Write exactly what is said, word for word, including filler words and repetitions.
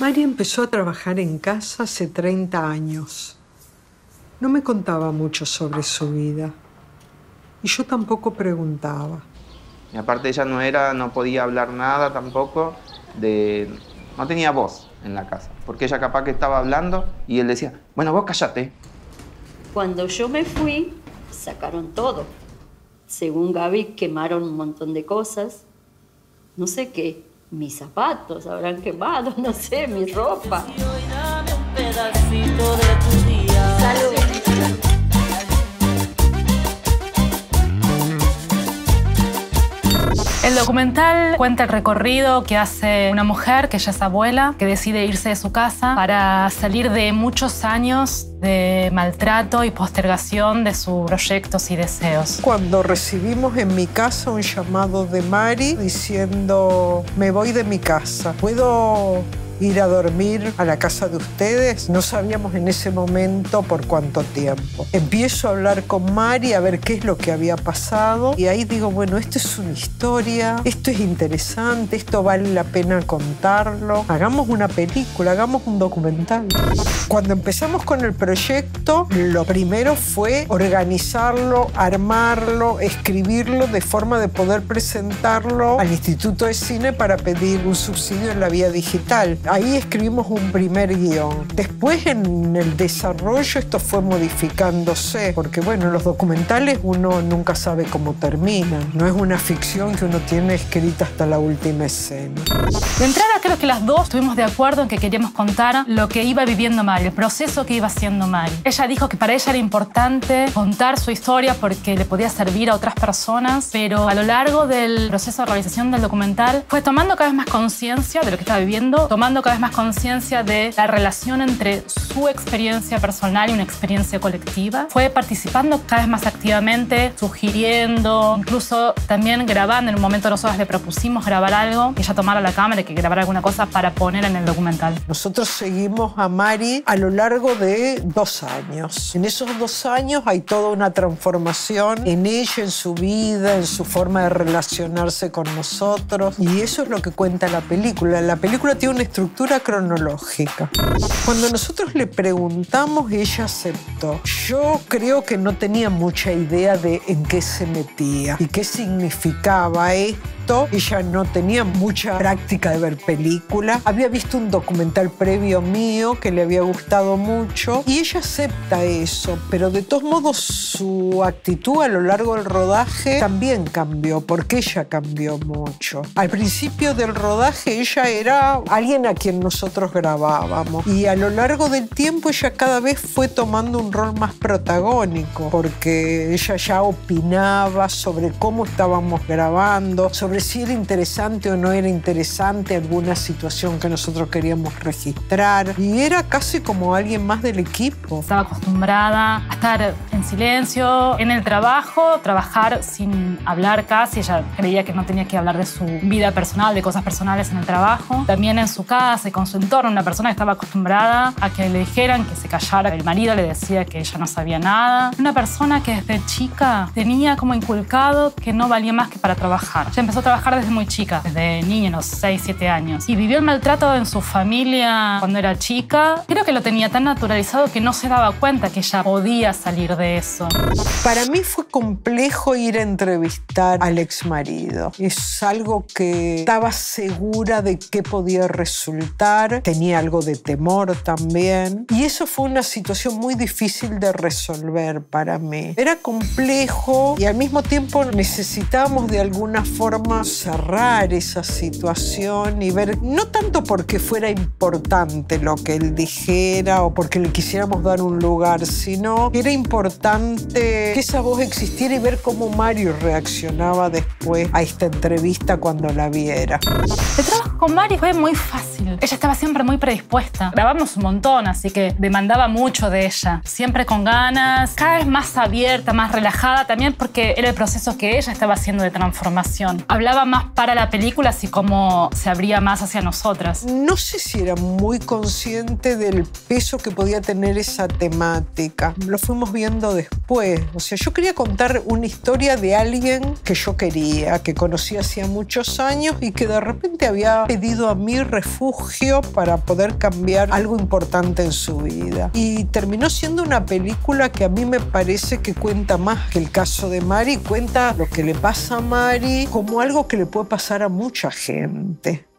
Mari empezó a trabajar en casa hace treinta años. No me contaba mucho sobre su vida. Y yo tampoco preguntaba. Y aparte ella no era, no podía hablar nada tampoco, de, no tenía voz en la casa. Porque ella capaz que estaba hablando y él decía, bueno, vos cállate. Cuando yo me fui, sacaron todo. Según Gaby, quemaron un montón de cosas. No sé qué, mis zapatos habrán quemado, no sé, mi ropa. Salud. El documental cuenta el recorrido que hace una mujer, que ella es abuela, que decide irse de su casa para salir de muchos años de maltrato y postergación de sus proyectos y deseos. Cuando recibimos en mi casa un llamado de Mari diciendo, me voy de mi casa, ¿puedo ir a dormir a la casa de ustedes? No sabíamos en ese momento por cuánto tiempo. Empiezo a hablar con Mari a ver qué es lo que había pasado y ahí digo, bueno, esto es una historia, esto es interesante, esto vale la pena contarlo. Hagamos una película, hagamos un documental. Cuando empezamos con el proyecto, lo primero fue organizarlo, armarlo, escribirlo de forma de poder presentarlo al Instituto de Cine para pedir un subsidio en la vía digital. Ahí escribimos un primer guión. Después, en el desarrollo, esto fue modificándose, porque bueno, los documentales uno nunca sabe cómo terminan. No es una ficción que uno tiene escrita hasta la última escena. De entrada, creo que las dos estuvimos de acuerdo en que queríamos contar lo que iba viviendo Mari, el proceso que iba haciendo Mari. Ella dijo que para ella era importante contar su historia porque le podía servir a otras personas, pero a lo largo del proceso de realización del documental fue tomando cada vez más conciencia de lo que estaba viviendo, tomando cada vez más conciencia de la relación entre su experiencia personal y una experiencia colectiva. Fue participando cada vez más activamente, sugiriendo, incluso también grabando. En un momento nosotros le propusimos grabar algo, que ella tomara la cámara y que grabara alguna cosa para poner en el documental. Nosotros seguimos a Mari a lo largo de dos años. En esos dos años hay toda una transformación en ella, en su vida, en su forma de relacionarse con nosotros. Y eso es lo que cuenta la película. La película tiene una estructura cronológica. Cuando nosotros le preguntamos, ella aceptó. Yo creo que no tenía mucha idea de en qué se metía y qué significaba esto. Ella no tenía mucha práctica de ver películas. Había visto un documental previo mío que le había gustado mucho y ella acepta eso, pero de todos modos su actitud a lo largo del rodaje también cambió, porque ella cambió mucho. Al principio del rodaje ella era alguien a quien nosotros grabábamos y a lo largo del tiempo ella cada vez fue tomando un rol más protagónico, porque ella ya opinaba sobre cómo estábamos grabando, sobre si era interesante o no era interesante alguna situación que nosotros queríamos registrar, y era casi como alguien más del equipo. Estaba acostumbrada a estar en silencio, en el trabajo, trabajar sin hablar casi. Ella creía que no tenía que hablar de su vida personal, de cosas personales en el trabajo. También en su casa y con su entorno, una persona que estaba acostumbrada a que le dijeran que se callara. El marido le decía que ella no sabía nada. Una persona que desde chica tenía como inculcado que no valía más que para trabajar. Ella empezó a trabajar desde muy chica, desde niña, unos seis, siete años. Y vivió el maltrato en su familia cuando era chica. Creo que lo tenía tan naturalizado que no se daba cuenta que ella podía salir de eso. Para mí fue complejo ir a entrevistar al exmarido. Es algo que estaba segura de qué podía resultar. Tenía algo de temor también. Y eso fue una situación muy difícil de resolver para mí. Era complejo y al mismo tiempo necesitábamos de alguna forma cerrar esa situación y ver, no tanto porque fuera importante lo que él dijera o porque le quisiéramos dar un lugar, sino que era importante que esa voz existiera y ver cómo Mario reaccionaba después a esta entrevista cuando la viera. El trabajo con Mari fue muy fácil. Ella estaba siempre muy predispuesta. Grabamos un montón, así que demandaba mucho de ella. Siempre con ganas, cada vez más abierta, más relajada, también porque era el proceso que ella estaba haciendo de transformación. Hablaba más para la película, así como se abría más hacia nosotras. No sé si era muy consciente del peso que podía tener esa temática. Lo fuimos viendo contando después. O sea, yo quería contar una historia de alguien que yo quería, que conocí hacía muchos años y que de repente había pedido a mí refugio para poder cambiar algo importante en su vida. Y terminó siendo una película que a mí me parece que cuenta más que el caso de Mari, cuenta lo que le pasa a Mari como algo que le puede pasar a mucha gente.